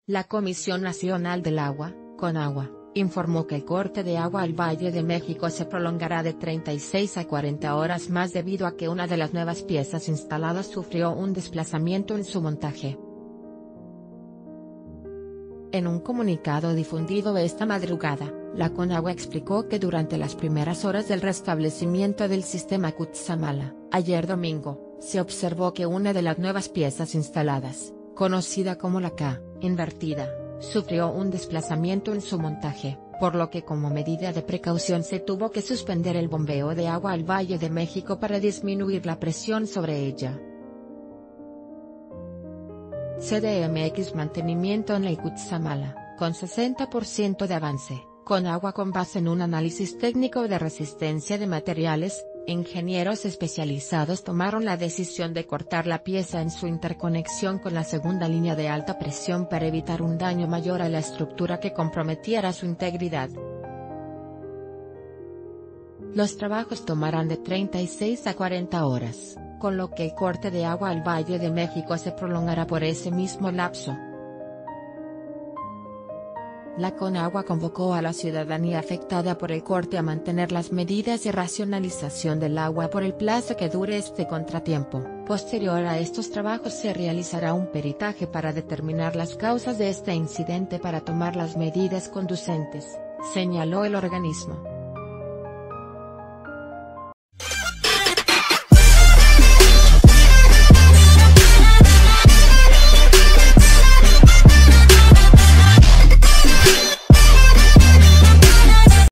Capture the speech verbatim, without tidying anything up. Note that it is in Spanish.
La Comisión Nacional del Agua, Conagua, informó que el corte de agua al Valle de México se prolongará de treinta y seis a cuarenta horas más debido a que una de las nuevas piezas instaladas sufrió un desplazamiento en su montaje. En un comunicado difundido esta madrugada, la Conagua explicó que durante las primeras horas del restablecimiento del sistema Cutzamala, ayer domingo, se observó que una de las nuevas piezas instaladas, conocida como la K, invertida, sufrió un desplazamiento en su montaje, por lo que como medida de precaución se tuvo que suspender el bombeo de agua al Valle de México para disminuir la presión sobre ella. C D M X Mantenimiento en el Cutzamala, con sesenta por ciento de avance, Conagua con base en un análisis técnico de resistencia de materiales, ingenieros especializados tomaron la decisión de cortar la pieza en su interconexión con la segunda línea de alta presión para evitar un daño mayor a la estructura que comprometiera su integridad. Los trabajos tomarán de treinta y seis a cuarenta horas, con lo que el corte de agua al Valle de México se prolongará por ese mismo lapso. La Conagua convocó a la ciudadanía afectada por el corte a mantener las medidas de racionalización del agua por el plazo que dure este contratiempo. Posterior a estos trabajos se realizará un peritaje para determinar las causas de este incidente para tomar las medidas conducentes, señaló el organismo.